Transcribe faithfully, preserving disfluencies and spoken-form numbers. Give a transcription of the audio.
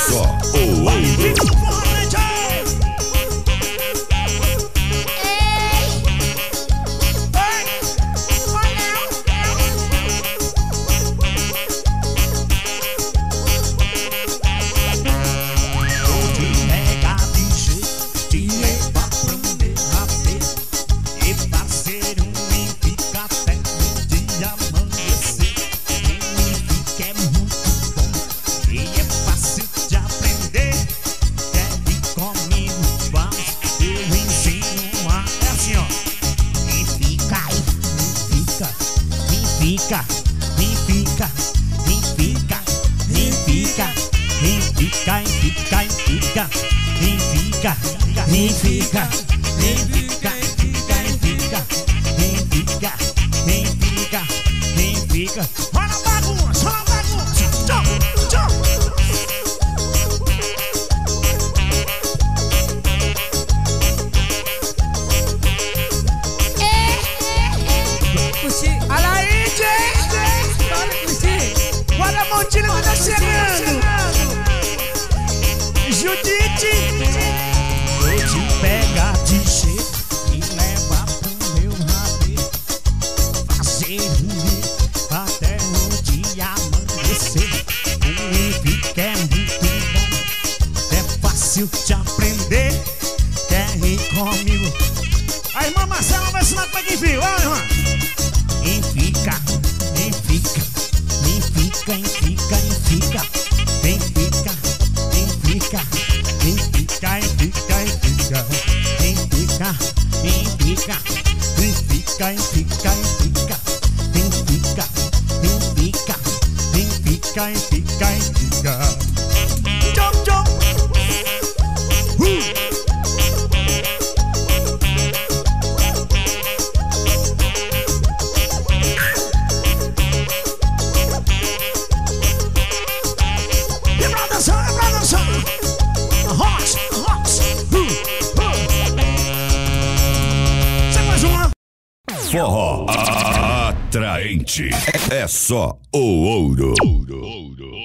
só o ouro. Fica, vem fica, vem fica, vem fica, vem fica, vem fica, vem fica, vem fica, vem fica, vem fica, vem fica, vem fica, vem fica. Olha a bagunça, olha a bagunça. Tchau, tchau. Olha aí, gente! Olha a Montilha que tá chegando! Judite! Vou te pegar de jeito e levar pro meu rabeiro, fazer ruim até o dia amanhecer. O Henrique é muito bom, é fácil de aprender. Quer ir comigo? A irmã Marcela vai ensinar como é que viu, ó, irmã! E fica, e fica, e fica, e fica, e fica, e fica, e fica, e fica, e fica, e fica, e fica, e fica, e fica, e fica, e fica, e fica, e fica, e fica, e fica. Tchau, tchau. Uh! Forró atraente, é só o ouro.